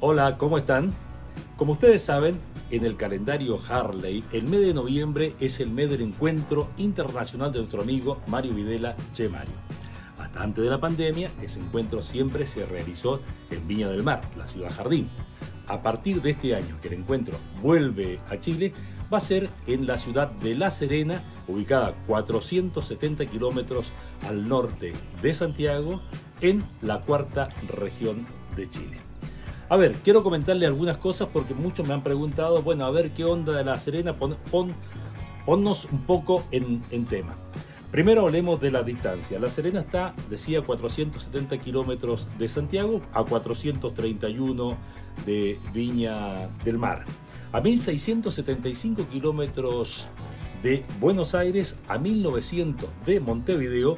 Hola, ¿cómo están? Como ustedes saben, en el calendario Harley, el mes de noviembre es el mes del encuentro internacional de nuestro amigo Mario Videla, Che Mario. Hasta antes de la pandemia, ese encuentro siempre se realizó en Viña del Mar, la ciudad jardín. A partir de este año que el encuentro vuelve a Chile, va a ser en la ciudad de La Serena, ubicada a 470 kilómetros al norte de Santiago, en la cuarta región de Chile. A ver, quiero comentarle algunas cosas porque muchos me han preguntado, bueno, a ver qué onda de La Serena, ponnos un poco en tema. Primero hablemos de la distancia. La Serena está, decía, a 470 kilómetros de Santiago, a 431 de Viña del Mar, a 1675 kilómetros de Buenos Aires, a 1900 de Montevideo,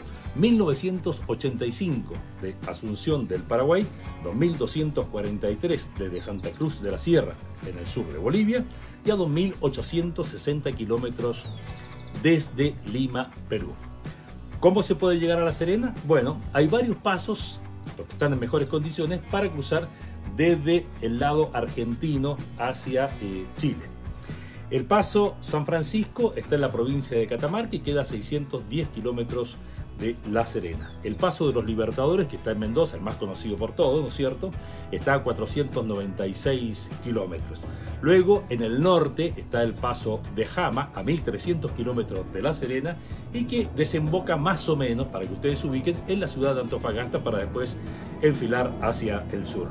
1985 de Asunción del Paraguay, 2243 desde Santa Cruz de la Sierra en el sur de Bolivia y a 2860 kilómetros desde Lima, Perú. ¿Cómo se puede llegar a La Serena? Bueno, hay varios pasos, los que están en mejores condiciones, para cruzar desde el lado argentino hacia Chile. El paso San Francisco está en la provincia de Catamarca y queda a 610 kilómetros de La Serena. El paso de los Libertadores, que está en Mendoza, el más conocido por todos, ¿no es cierto?, está a 496 kilómetros. Luego, en el norte, está el paso de Jama, a 1300 kilómetros de La Serena, y que desemboca más o menos, para que ustedes se ubiquen, en la ciudad de Antofagasta para después enfilar hacia el sur.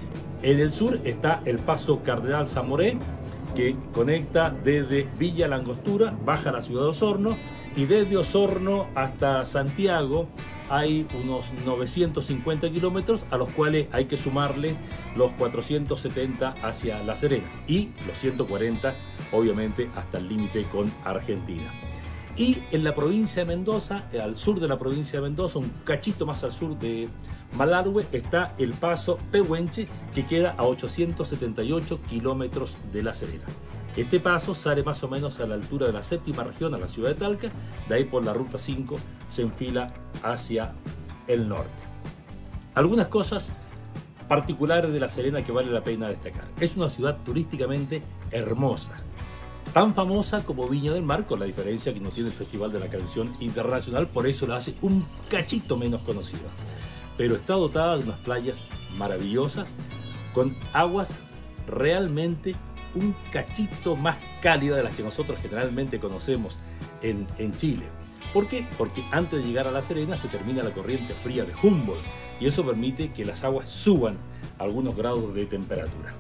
En el sur está el paso Cardenal Zamoré, que conecta desde Villa La Angostura, baja a la ciudad de Osorno, y desde Osorno hasta Santiago hay unos 950 kilómetros, a los cuales hay que sumarle los 470 hacia La Serena y los 140 obviamente hasta el límite con Argentina. Y en la provincia de Mendoza, al sur de la provincia de Mendoza, un cachito más al sur de Malargüe, está el paso Pehuenche, que queda a 878 kilómetros de La Serena. Este paso sale más o menos a la altura de la séptima región, a la ciudad de Talca. De ahí por la ruta 5 se enfila hacia el norte. Algunas cosas particulares de La Serena que vale la pena destacar. Es una ciudad turísticamente hermosa, tan famosa como Viña del Mar, con la diferencia que no tiene el Festival de la Canción Internacional, por eso la hace un cachito menos conocida. Pero está dotada de unas playas maravillosas, con aguas realmente un cachito más cálida de las que nosotros generalmente conocemos en Chile. ¿Por qué? Porque antes de llegar a La Serena se termina la corriente fría de Humboldt y eso permite que las aguas suban algunos grados de temperatura.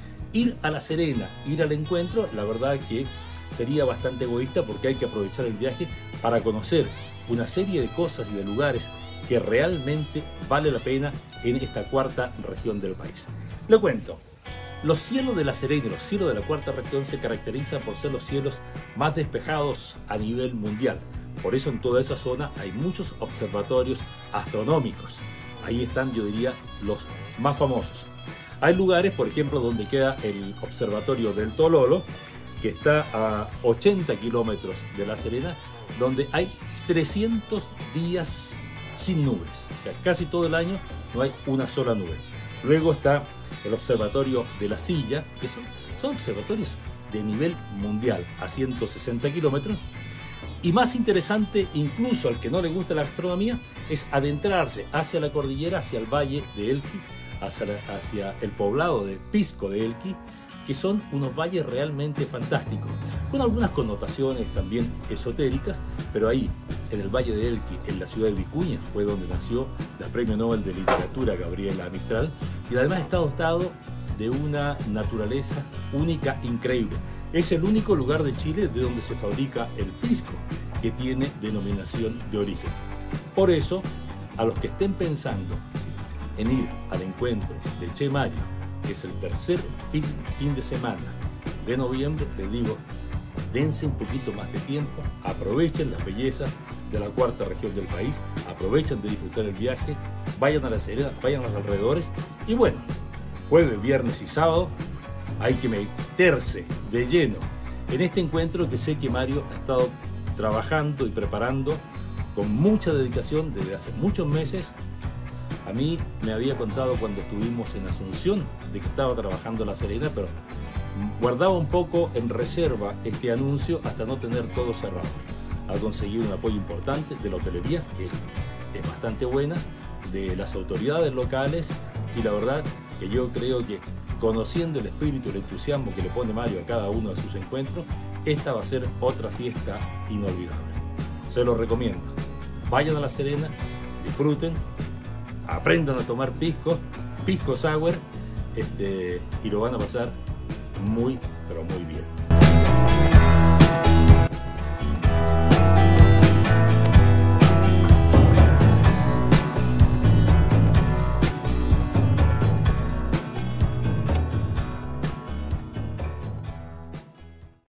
Ir a La Serena, ir al encuentro, la verdad que sería bastante egoísta porque hay que aprovechar el viaje para conocer una serie de cosas y de lugares que realmente vale la pena en esta cuarta región del país. Le cuento. Los cielos de La Serena y los cielos de la cuarta región se caracterizan por ser los cielos más despejados a nivel mundial. Por eso en toda esa zona hay muchos observatorios astronómicos. Ahí están, yo diría, los más famosos. Hay lugares, por ejemplo, donde queda el observatorio del Tololo, que está a 80 kilómetros de La Serena, donde hay 300 días sin nubes. O sea, casi todo el año no hay una sola nube. Luego está el observatorio de La Silla, que son observatorios de nivel mundial a 160 kilómetros. Y más interesante, incluso al que no le gusta la astronomía, es adentrarse hacia la cordillera, hacia el valle de Elqui, hacia el poblado de Pisco de Elqui, que son unos valles realmente fantásticos, con algunas connotaciones también esotéricas, pero ahí, en el Valle de Elqui, en la ciudad de Vicuña, fue donde nació la Premio Nobel de Literatura Gabriela Mistral, y además está dotado de una naturaleza única, increíble. Es el único lugar de Chile de donde se fabrica el pisco, que tiene denominación de origen. Por eso, a los que estén pensando en ir al encuentro de Che Mario, que es el tercer fin de semana de noviembre, les digo, dense un poquito más de tiempo, aprovechen las bellezas de la cuarta región del país, aprovechen de disfrutar el viaje, vayan a La Serena, vayan a los alrededores y bueno, jueves, viernes y sábado hay que meterse de lleno en este encuentro que sé que Mario ha estado trabajando y preparando con mucha dedicación desde hace muchos meses A mí me había contado cuando estuvimos en Asunción de que estaba trabajando La Serena, pero guardaba un poco en reserva este anuncio hasta no tener todo cerrado. Ha conseguido un apoyo importante de la hotelería, que es bastante buena, de las autoridades locales, y la verdad que yo creo que, conociendo el espíritu y el entusiasmo que le pone Mario a cada uno de sus encuentros, esta va a ser otra fiesta inolvidable. Se lo recomiendo. Vayan a La Serena, disfruten, aprendan a tomar pisco sour, y lo van a pasar muy, pero muy bien.